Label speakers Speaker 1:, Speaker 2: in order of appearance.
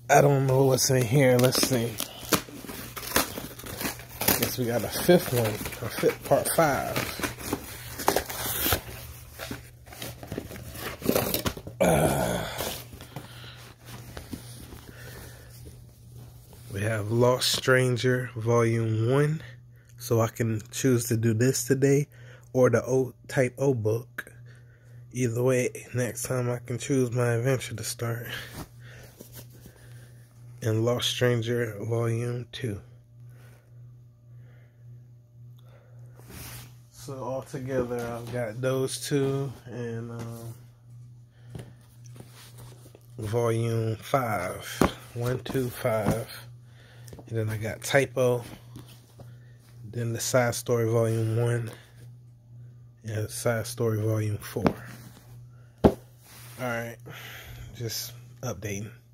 Speaker 1: I don't know what's in here. Let's see. Guess we got a fifth one, part 5. We have Lost Stranger Volume 1. So I can choose to do this today or the Type O book. Either way, next time I can choose my adventure to start. And Lost Stranger Volume 2. So altogether, I've got those two and Volume 5. 1, 2, 5. And then I got Type O. Then the Side Story Volume 1. And Side Story Volume 4. Alright. Just updating.